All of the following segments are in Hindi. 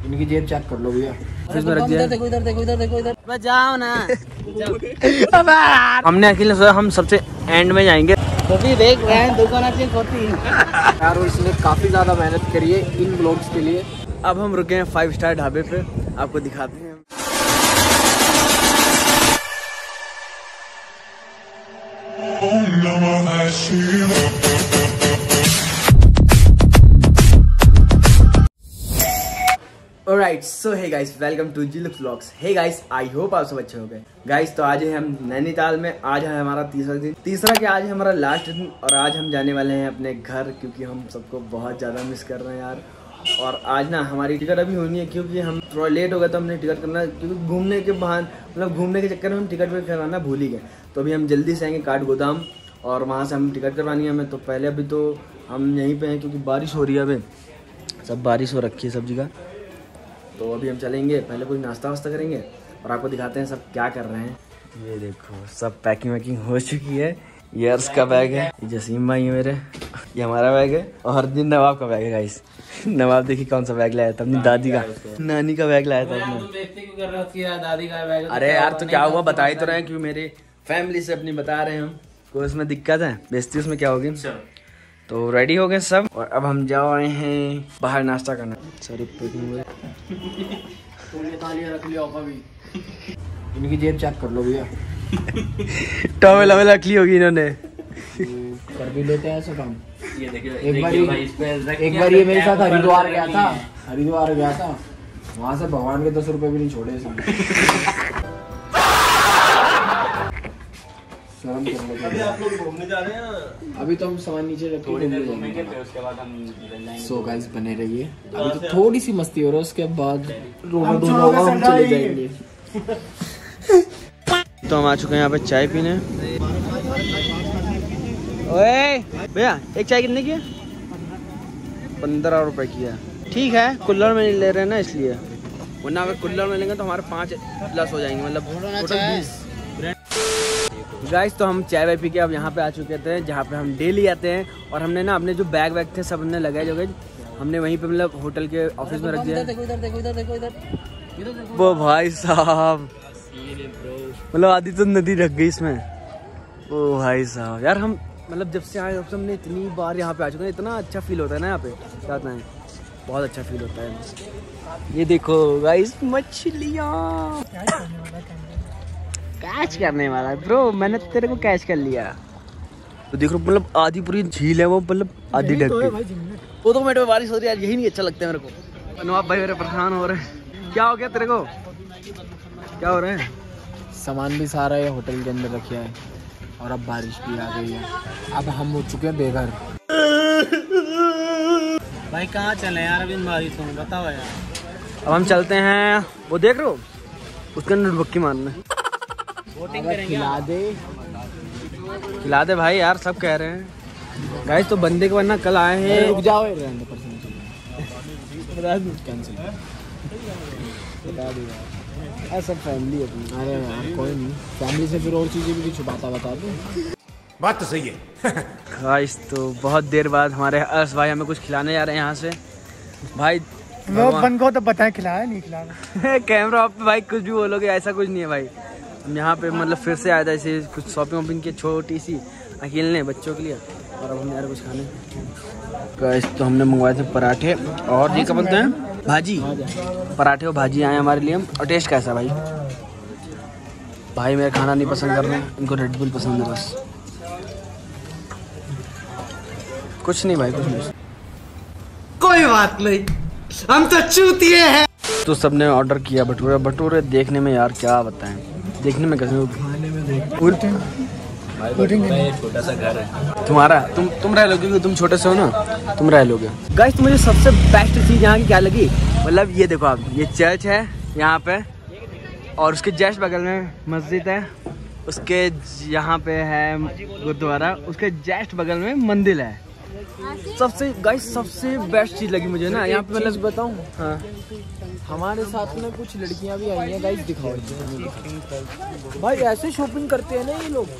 इनकी जेब चेक कर लो भैया। देखो इधर जाओ ना। हमने अकेले सोचा हम सबसे एंड में जाएंगे। तो देख रहे हैं दुकान यार और इसने काफी ज्यादा मेहनत करी है इन ब्लॉग्स के लिए। अब हम रुके हैं 5 स्टार ढाबे पे, आपको दिखाते हैं। Alright, so hey guys, welcome to G Lux Vlogs. Hey guys, I hope आप सब अच्छे हो गए। गाइस तो आज है हम नैनीताल में, आज है हमारा तीसरा क्या आज है हमारा लास्ट दिन, और आज हम जाने वाले हैं अपने घर, क्योंकि हम सबको बहुत ज़्यादा मिस कर रहे हैं यार। और आज ना हमारी टिकट अभी होनी है, क्योंकि हम थोड़ा लेट हो गए तो हमने टिकट करना, क्योंकि घूमने के बहाने मतलब घूमने के चक्कर में हम टिकट भी करवाना भूल ही गए। तो अभी हम जल्दी से आएंगे काठगोदाम और वहाँ से हम टिकट करवानी है हमें। तो पहले अभी तो हम यहीं पे हैं, क्योंकि बारिश हो रही है, अभी सब बारिश हो रखी है सब जगह। तो अभी हम चलेंगे, पहले कुछ नाश्ता वास्ता करेंगे और आपको दिखाते हैं सब क्या कर रहे हैं। ये देखो सब पैकिंग वैकिंग हो चुकी है। ये अर्श का बैग है, ये जसीम भाई है मेरे, ये हमारा बैग है, और ये नवाब का बैग है गाइस। नवाब देखिए कौन सा बैग लाया था, अपनी दादी का, नानी का बैग लाया था अपना। दादी का बैग। अरे यार तो क्या हुआ, बता ही तो रहे हैं, क्योंकि मेरी फैमिली से अपनी बता रहे हैं हम, कोई उसमें दिक्कत है, बेइज्जती उसमें क्या होगी। तो रेडी हो गए सब, और अब हम जा रहे हैं बाहर नाश्ता करना। सॉरी रख लिया अभी। इनकी जेब चेक कर लो भैया। टॉवेल रख ली होगी इन्होंने। कर भी लेते हैं ऐसा काम। ये देखिए एक बार ये मेरे साथ हरिद्वार गया था, वहाँ से भगवान के 10 रुपए भी नहीं छोड़े इसने। शर्म करने आप लोग घूमने जा रहे हैं। अभी तो हम सामान नीचे रखे, उसके बाद हम सो गाइस बने रहिए। अभी तो थोड़ी सी मस्ती हो रही है, उसके बाद हम चले जाएंगे। तो हम आ चुके हैं यहाँ पे चाय पीने। ओए भैया एक चाय कितने की है? 15 रुपए की है। ठीक है, कुल्लर में नहीं ले रहे हैं ना इसलिए, वरना अगर कुल्लर में लेंगे तो हमारे 5 प्लस हो जाएंगे, मतलब टोटल 20। गाइस तो हम चाय वाय पी के अब यहाँ पे आ चुके थे, जहाँ पे हम डेली आते हैं। और हमने ना अपने जो बैग वैग थे सब हमने लगाए, जो हमने वहीं पे मतलब होटल के ऑफिस में रख दिया। देखो वो भाई साहब, मतलब आधी तो नदी रख गई इसमें। ओ भाई साहब यार, हम मतलब जब से आए तब से हमने इतनी बार यहाँ पे आ चुके हैं, इतना अच्छा फील होता है ना यहाँ पे, क्या होता है, बहुत अच्छा फील होता है। ये देखो गाइस मछलियाँ कैच करने वाला है ब्रो, मैंने तेरे को कैच कर लिया। तो देख लो मतलब आधी पूरी झील है वो, मतलब आधी ढक गई। 2 मिनट में बारिश हो रही है यार, यही नहीं अच्छा लगता है मेरे को। नवाब भाई मेरे परेशान हो रहे हैं। क्या हो गया तेरे को, क्या हो रहा है? सामान भी सारा ये होटल के अंदर रखा है, और अब बारिश भी आ गई है। अब हम हो चुके हैं बेघर। भाई कहाँ चले यार अभी बारिश हो, बताओ यार। अब हम चलते हैं, वो देख रहे हो उसके अंदर डुबक्की मारना। खिला दे भाई यार, सब कह रहे हैं गाइस। तो बंदे के वरना कल आए हैं, रुक जाओ सब फैमिली अपनी। अरे यार कोई नहीं, फैमिली से फिर और चीजें भी छुपाता बता दो। बात तो सही है। गाइस तो बहुत देर बाद हमारे अर्श भाई हमें कुछ खिलाने जा रहे हैं यहाँ से। भाई वो बन को तो पता है खिलाया नहीं खिलाया। कैमरा आप पे भाई कुछ भी बोलोगे, ऐसा कुछ नहीं है भाई। हम यहाँ पे मतलब फिर से आया था, ऐसे कुछ शॉपिंग वॉपिंग की छोटी सी अकेले बच्चों के लिए, और अब हमने यार कुछ खाने। गाइस तो हमने मंगवाए थे पराठे और ये क्या बोलते हैं, भाजी। पराठे और भाजी आए हमारे लिए। और टेस्ट कैसा भाई? भाई मेरा खाना नहीं पसंद कर रहे हैं, इनको रेड बुल पसंद है बस, कुछ नहीं भाई, कुछ नहीं। कोई बात नहीं, हम तो चूतिए हैं। तो सबने ऑर्डर किया भटूरे। भटूरे देखने में यार क्या बताएं, देखने में कैसे छोटा सा घर है तुम्हारा, तुम रह लोगे, तुम छोटे से हो ना, तुम रह लोगे। गाइस तो मुझे सबसे बेस्ट चीज़ यहाँ की क्या लगी, मतलब ये देखो आप, ये चर्च है यहाँ पे, और उसके जस्ट बगल में मस्जिद है, उसके यहाँ पे है गुरुद्वारा, उसके जस्ट बगल में मंदिर है। सबसे गाइस सबसे बेस्ट चीज़ लगी मुझे ना यहाँ पे, मतलब बताऊँ, हाँ हमारे साथ में कुछ लड़कियां भी आई हैं गाइस, दिखाओ भाई। ऐसे शॉपिंग करते हैं ना ये लोग,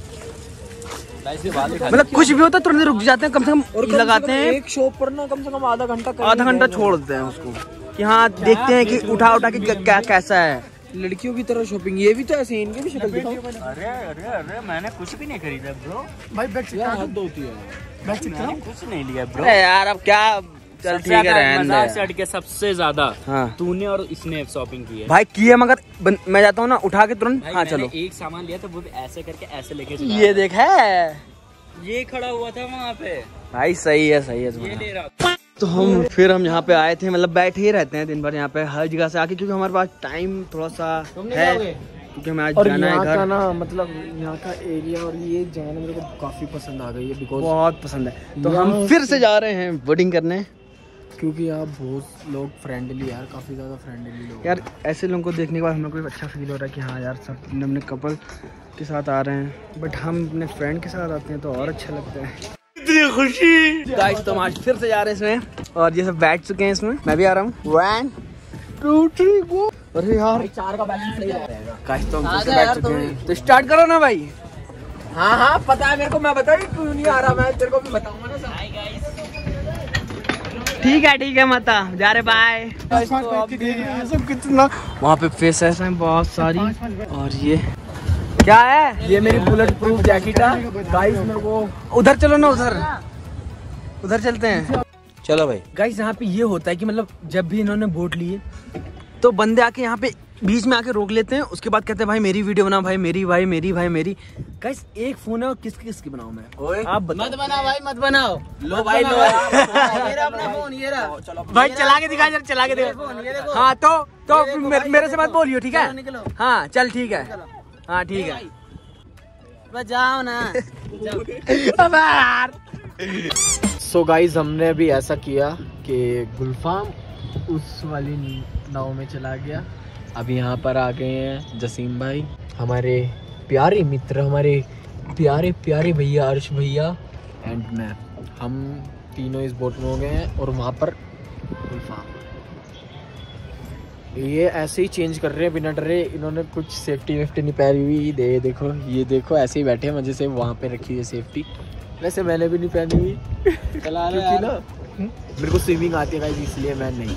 मतलब कुछ भी होता है तुरंत रुक जाते हैं, कम से कम और लगाते हैं एक शॉप पर ना कम से कम आधा घंटा छोड़ देते हैं उसको। कि हाँ देखते हैं कि उठा उठा के क्या कैसा है। लड़कियों की तरह शॉपिंग, ये भी तो ऐसे ही, इनकी भी शक्ल दिखाओ। अरे अरे अरे मैंने कुछ भी नहीं खरीदा ब्रो भाई बैठ यार, हद होती है। मैंने कुछ नहीं लिया ब्रो। अरे यार अब क्या, चल ठीक है रहने मजाक दे। से हट के सबसे ज्यादा हाँ तूने और इसने शॉपिंग की है भाई की है, मगर मैं जाता हूँ ना उठा के तुरंत। भाई। हाँ मैंने चलो एक सामान लिया तो वो भी ऐसे करके ऐसे लेके चला ये देख है ये खड़ा हुआ था वहाँ पे, भाई, सही है ये तुम्हारा। ले रहा। तो हम यहाँ पे आए थे, मतलब बैठे ही रहते हैं दिन भर यहाँ पे हर जगह से आके, क्योंकि हमारे पास टाइम थोड़ा सा है, क्योंकि हमें आज और जाना है यहाँ का घर। ना मतलब यहाँ का एरिया और ये जगह मेरे को काफी पसंद आ गई है, बिकॉज बहुत पसंद है। तो यहाँ हम फिर से जा रहे हैं बोटिंग करने। क्योंकि यहाँ बहुत लोग फ्रेंडली यार, काफी ज्यादा फ्रेंडली लोग यार ऐसे लोगों को देखने के बाद हमें कोई अच्छा फील हो रहा है कि हाँ यार सब अपने कपल के साथ आ रहे हैं, बट हम अपने फ्रेंड के साथ आते हैं तो और अच्छा लगता है। इतनी खुशी गाइस, तो हम आज फिर से जा रहे हैं इसमें, और ये सब बैठ चुके हैं इसमें, मैं भी आ रहा हूँ। 1 2 3 गो। अरे यार 4 का बैलेंस सही रहेगा। गाइस तो हम फिर से बैठ चुके हैं, तो स्टार्ट करो ना भाई। हाँ हाँ पता है मेरे को, मैं बताऊँ क्यों नहीं आ रहा, मैं तेरे को भी बताऊंगा ना सब। ठीक है माता जा रहे, बाय। सब कितना वहाँ पे फेसेस हैं बहुत सारी, और ये क्या है, ये मेरी बुलेट प्रूफ जैकेट है गाइस। मेरे को उधर चलो ना, उधर चलते हैं। चलो भाई। गाइस यहाँ पे ये होता है कि मतलब जब भी इन्होंने बोट ली है तो बंदे आके यहाँ पे बीच में आके रोक लेते हैं, उसके बाद कहते हैं भाई मेरी वीडियो बनाओ, भाई मेरी, भाई मेरी, भाई मेरी। गाइस एक फोन है और किसकी बनाऊं मैं, आप बताओ। मत बनाओ भाई, मत बनाओ। लो भाई लो, ये रहा अपना फोन, ये रहा। भाई चला के दिखा, जरा चला के दिखा। हाँ तो मेरे से मत बोलियो, ठीक है। हाँ चल ठीक है, हाँ ठीक है, बजाओ ना। सो गाइस हमने अभी ऐसा किया कि गुलफाम उस वाली नाव में चला गया। अभी यहाँ पर आ गए हैं जसीम भाई, हमारे प्यारे मित्र, हमारे प्यारे प्यारे भैया अर्श भैया एंड मैं, हम तीनों इस बोट में हो गए हैं। और वहाँ पर गुलफाम, ये ऐसे ही चेंज कर रहे हैं बिना डरे, इन्होंने कुछ सेफ्टी वेफ्टी नहीं पहनी हुई। देखो ये देखो ऐसे ही बैठे हैं मजे से, वहाँ पे रखी है सेफ्टी। वैसे मैंने भी नहीं पहनी हुई चला क्योंकि ना मेरे को स्विमिंग आती है गाइस, इसलिए मैं नहीं।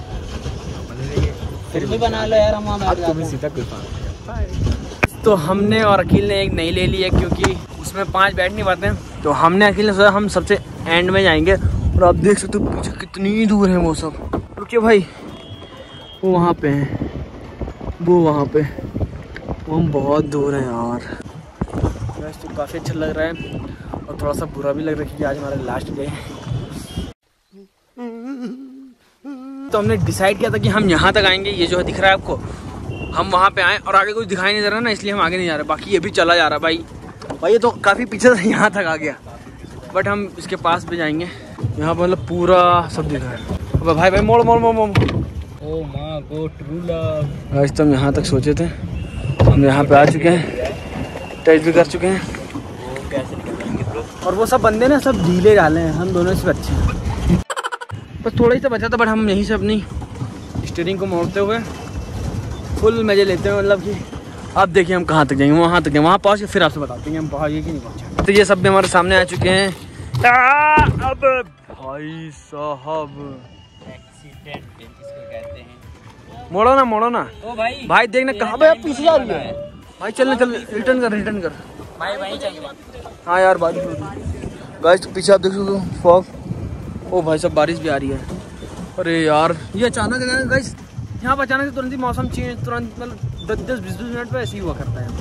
फिर भी बना लो यार, हम सीधा गुलफाम। तो हमने और अकील ने एक नई ले ली है, क्योंकि उसमें 5 बैठ नहीं पाते हैं, तो हमने अकील ने सोचा हम सबसे एंड में जाएंगे। और आप देख सकते हो पीछे कितनी दूर है वो सब। रुकिए भाई, वो वहाँ पे हैं, वो वहाँ पे, वो हम बहुत दूर हैं यार। वैसे तो काफ़ी अच्छा लग रहा है और थोड़ा सा बुरा भी लग रहा है कि आज हमारा लास्ट डे है। तो हमने डिसाइड किया था कि हम यहाँ तक आएंगे, ये जो है दिख रहा है आपको, हम वहाँ पे आए, और आगे कुछ दिखाई नहीं दे रहा ना, इसलिए हम आगे नहीं जा रहे। बाकी ये भी चला जा रहा भाई ये तो काफ़ी पीछे से यहाँ तक आ गया, बट हम इसके पास भी जाएंगे। यहाँ पर मतलब पूरा सब दिख रहा है। भाई भाई मोड़ मोड़ मोड़ मोड़। ओ माँ गो ट्रू लव। आज तो हम यहाँ तक सोचे थे, हम यहाँ पे आ चुके हैं, टच भी कर चुके हैं। और वो सब बंदे ना सब ढीले डाले हैं, हम दोनों से अच्छे हैं। बस थोड़ा ही सा बचा था, बट हम यहीं से अपनी स्टीयरिंग को मोड़ते हुए फुल मजे लेते हैं। मतलब कि आप देखिए हम कहाँ तक जाएंगे, वहाँ तक जाएंगे, वहाँ पहुँच के फिर आपसे बताते हैं हम पहुँचे कि नहीं पहुँचे। तो ये सब भी हमारे सामने आ चुके हैं। अब भाई साहब एक्सीडेंट इसको कहते हैं। मोड़ो ना ओ भाई भाई देखना कहाँ पे पीछे जा रही है भाई। चल रिटर्न कर भाई वहीं चाहिए। हाँ यार बारिश हो रही है गाइस, तो पीछे आप देख सकते हो फॉग। ओ भाई सब बारिश भी आ रही है। अरे यार ये अचानक है गाइस, यहाँ पर अचानक से तुरंत ही मौसम चेंज, तुरंत मतलब 10-20 मिनट पे ऐसे ही हुआ करता है।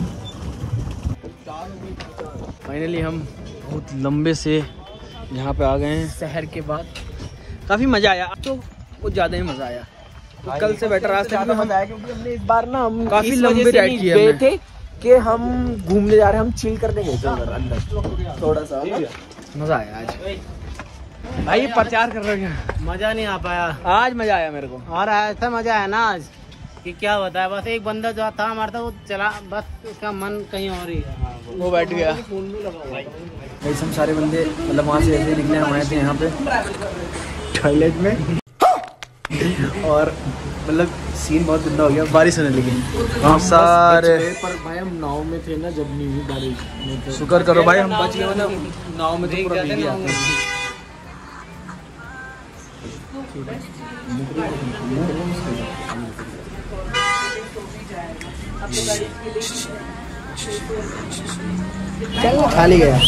फाइनली हम बहुत लंबे से यहाँ पे आ गए हैं शहर के बाद। काफ़ी मज़ा आया, अब तो कुछ ज़्यादा ही मज़ा आया। तो कल से बेटर आज तक हम आया, क्योंकि हमने इस बार ना हम काफ़ी लंबे राइड किए गए थे कि हम घूमने जा रहे हैं, हम चिल करने गए थे अंदर थोड़ा सा। मज़ा आया आज भाई, ये प्रचार कर रहे हैं। मजा नहीं आ पाया, आज मज़ा आया मेरे को। और ऐसा मजा आया ना आज कि क्या बताया। बस एक बंदा जो था हमारा था वो चला, बस उसका मन कहीं और ही वो बैठ गया। भाई हम सारे बंदे मतलब वहाँ से ऐसे निकले, हम आए थे यहाँ पे टॉयलेट में, और मतलब सीन बहुत गंदा हो गया, बारिश होने लगी। हम सारे पर भाई हम नाव में थे ना जब नहीं हुई बारिश। शुक्र करो भाई हम बच गए, ना नाव में तो पूरा भीग गया था। चल खाली गया।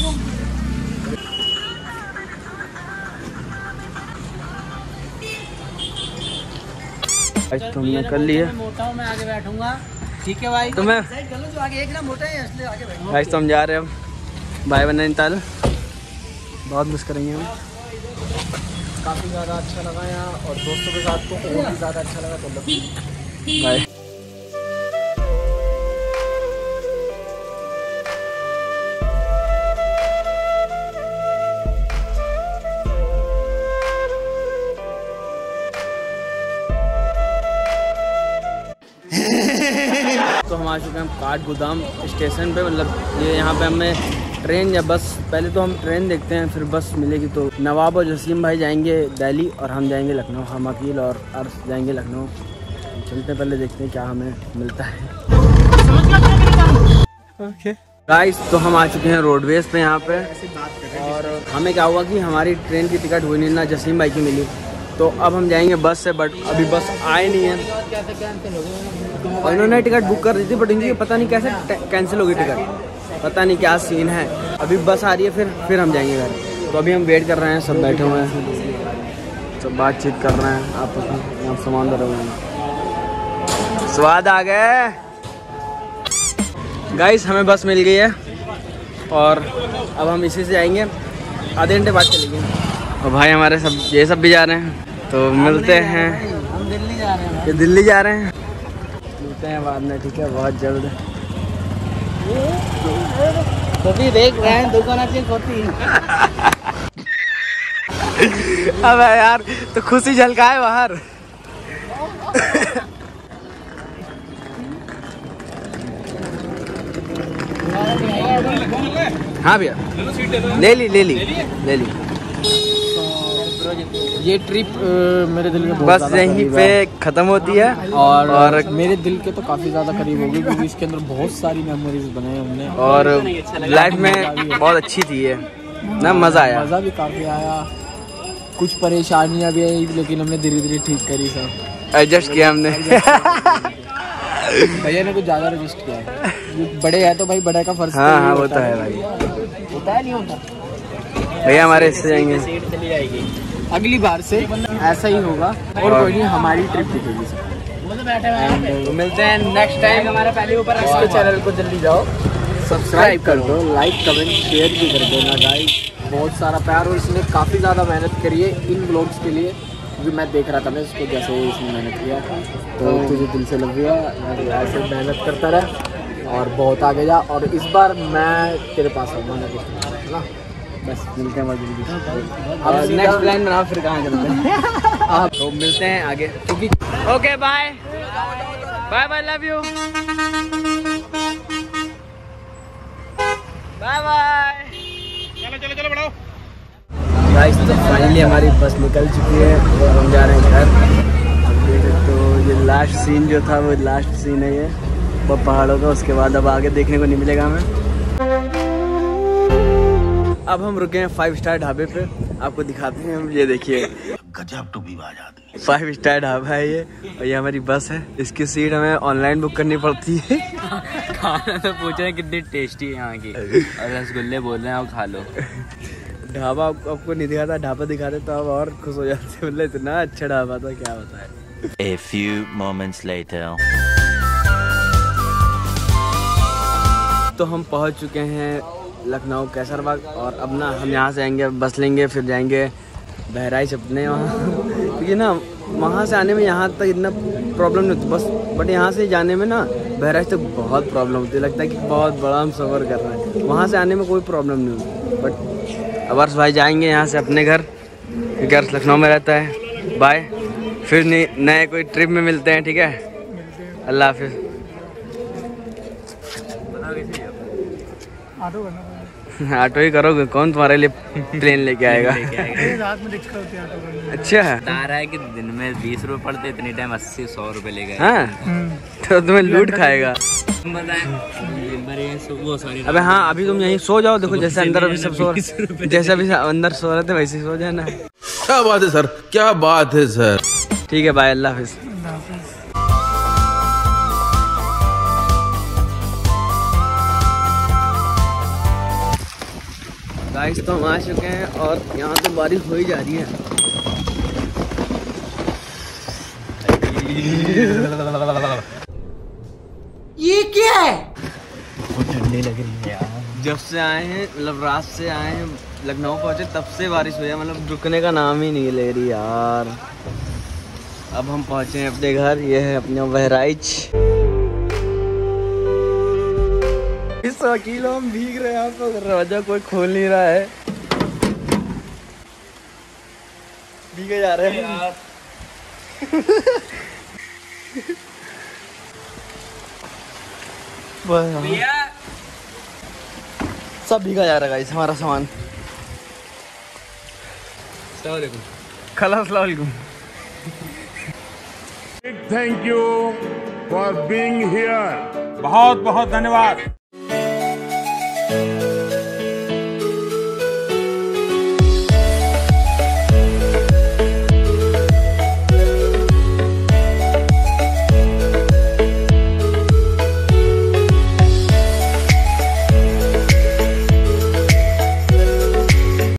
तुमने कर लिया। मोटा मैं आगे बैठूंगा, ठीक है भाई। तो मैं भाई तो हम जा रहे हैं बाय बाय नैनीताल। बहुत मिस करेंगे हम। काफ़ी ज़्यादा अच्छा लगा यहाँ, और दोस्तों के साथ तो और भी ज़्यादा अच्छा लगा। तो बाय। तो हम आ चुके हैं काठगोदाम स्टेशन पे। मतलब ये यहाँ पे हमें ट्रेन या बस, पहले तो हम ट्रेन देखते हैं फिर बस मिलेगी। तो नवाब और जसीम भाई जाएंगे दिल्ली और हम जाएंगे लखनऊ। हम अकील और अर्श जाएंगे लखनऊ। चलते पहले देखते हैं क्या हमें मिलता है। ओके गाइस, तो हम आ चुके हैं रोडवेज पे यहाँ पे। और हमें क्या हुआ कि हमारी ट्रेन की टिकट हुई नहीं ना, जसीम भाई की मिली। तो अब हम जाएंगे बस से, बट अभी बस आए नहीं है। और इन्होंने टिकट बुक कर दी थी, बट इनकी पता नहीं कैसे कैंसिल होगी टिकट, पता नहीं क्या सीन है। अभी बस आ रही है, फिर हम जाएंगे घर। तो अभी हम वेट कर रहे हैं, सब बैठे हुए हैं, सब बातचीत कर रहे हैं आपस में। यहाँ सामान धरे हुए हैं। स्वाद आ गए गाइस, हमें बस मिल गई है और अब हम इसी से जाएंगे। आधे घंटे बाद चलेंगे। और भाई हमारे सब ये सब भी जा रहे हैं, तो मिलते हैं। हम दिल्ली जा रहे हैं। ये दिल्ली जा रहे हैं, मिलते हैं बाद में, ठीक है, बहुत जल्द। कॉफी देख रहे हैं, दुकान अच्छी कॉफी। अब यार तो खुशी झलकाए बाहर। हाँ भैया, ले ली। ये ट्रिप मेरे दिल में बस यहीं पे ख़त्म होती है। और मेरे दिल के तो काफ़ी ज़्यादा करीब हो गई, क्योंकि इसके अंदर बहुत सारी मेमोरीज बनाए हमने। और लाइफ में बहुत अच्छी थी ये ना, मज़ा आया। मज़ा भी काफ़ी आया, कुछ परेशानियाँ भी आई, लेकिन हमने धीरे धीरे ठीक करी सब, एडजस्ट किया हमने। भैया ने कुछ ज़्यादा एडजस्ट किया है। बड़े हैं तो भाई बड़े का फर्ज। हाँ वो तो है भाई, होता है नहीं होता। भैया हमारे इससे जाएंगे। चली जाएगी अगली बार से ऐसा ही होगा, और कोई नहीं, हमारी ट्रिप दिखेगी। तो मिलते हैं नेक्स्ट टाइम। हमारे पहले ऊपर इसके चैनल को जल्दी जाओ, सब्सक्राइब कर दो, लाइक कमेंट शेयर भी कर देना गाइस। बहुत सारा प्यार, और इसने काफ़ी ज़्यादा मेहनत करी है इन व्लॉग्स के लिए, क्योंकि मैं देख रहा था मैं इसको, जैसे इसने मेहनत किया। तो तुझे दिल से लग गया, ऐसे मेहनत करता रहा और बहुत आगे जा। और इस बार मैं तेरे पास आऊँगा ना, ना बस मिलते हैं जल्दी। अब नेक्स्ट प्लान बनाओ फिर कहाँ चलते हैं। तो मिलते हैं आगे, क्योंकि okay bye bye, love you, bye bye. चलो बढ़ाओ गाइस। तो फाइनली हमारी बस निकल चुकी है और हम जा रहे हैं घर। तो ये लास्ट सीन जो था वो लास्ट सीन है ये, वो पहाड़ों का। उसके बाद अब आगे देखने को नहीं मिलेगा हमें। अब हम रुके हैं 5 स्टार ढाबे पे, आपको दिखाते हैं हम। ये देखिए, गजब टूबीबाज आदमी। 5 स्टार ढाबा है ये, और ये हमारी बस है। इसकी सीट हमें ऑनलाइन बुक करनी पड़ती है। खाना तो पूछ रहे हैं कितनी टेस्टी है यहाँ की, और रसगुल्ले बोल रहे हैं और खा लो। ढाबा आपको नहीं दिखाता, ढाबा दिखाते तो आप और खुश हो जाते। मतलब इतना अच्छा ढाबा था, क्या बताए। A few moments later. तो हम पहुंच चुके हैं लखनऊ कैसरबाग, और अब ना हम यहाँ से आएंगे, बस लेंगे, फिर जाएंगे बहराइच अपने वहाँ। क्योंकि ना वहाँ से आने में यहाँ तक इतना प्रॉब्लम नहीं होती बस, बट यहाँ से जाने में ना बहराइच तक बहुत प्रॉब्लम होती है। लगता है कि बहुत बड़ा हम सफ़र कर रहे हैं। वहाँ से आने में कोई प्रॉब्लम नहीं होती, बट अब अर्श भाई जाएंगे यहाँ से अपने घर, क्योंकि अर्श लखनऊ में रहता है। बाय, फिर नए कोई ट्रिप में मिलते हैं, ठीक है। अल्लाह हाफिज़। ऑटो ही करोगे, कौन तुम्हारे लिए प्लेन लेके आएगा। अच्छा, बता रहा है कि दिन में 20 रुपए पड़ते, इतनी टाइम 80-100 रुपए ले गए। हाँ तो तुम्हें लूट खाएगा। अबे हाँ, अभी तुम यहीं सो जाओ। देखो जैसे अंदर अभी सब सो, जैसे अभी अंदर सो रहे थे वैसे सो जाना। क्या बात है सर, क्या बात है सर। ठीक है, बाय, अल्लाह हाफिज। गाइस तो हम आ चुके हैं और यहाँ तो बारिश हो ही जा रही है। ये क्या है? बहुत ठंडी लग रही है यार। जब से आए हैं, मतलब रात से आए हैं, लखनऊ पहुंचे तब से बारिश हुई है, मतलब रुकने का नाम ही नहीं ले रही यार। अब हम पहुंचे हैं अपने घर, ये है अपना बहराइच। इस वकीलों हम भीग रहे हैं, यहाँ पर दरवाजा कोई खोल नहीं रहा है, भीगे जा रहे हैं। सब भीगा जा रहा है गाइस, हमारा सामान। अस्सलामुअलैकुम। Thank you for being here. बहुत बहुत धन्यवाद।